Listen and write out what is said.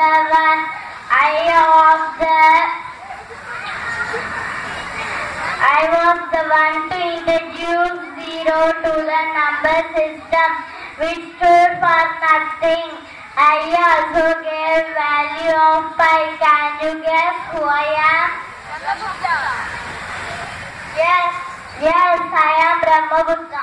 the one. I was the one to introduce zero to the number system, which stood for nothing. I also gave value of pi. Can you guess who I am? Yes, I am Brahmagupta.